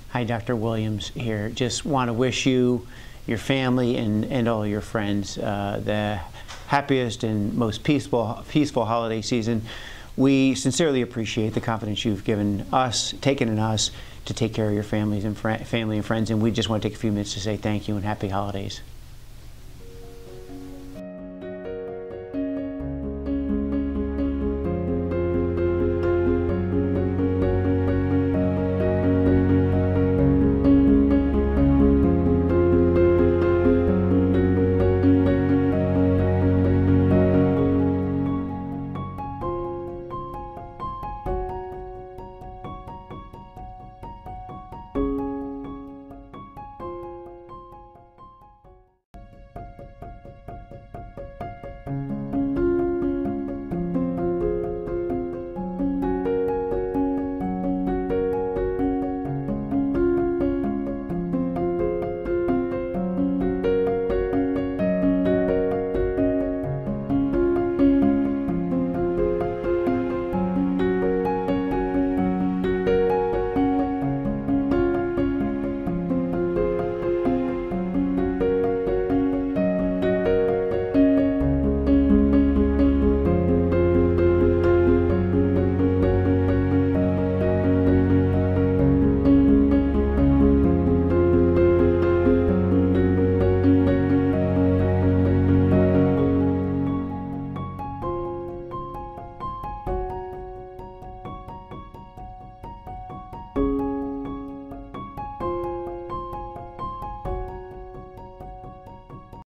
Hi, Dr. Williams here. Just want to wish you, your family, and all your friends the happiest and most peaceful holiday season. We sincerely appreciate the confidence you've taken in us to take care of your families and family and friends, and we just want to take a few minutes to say thank you and happy holidays.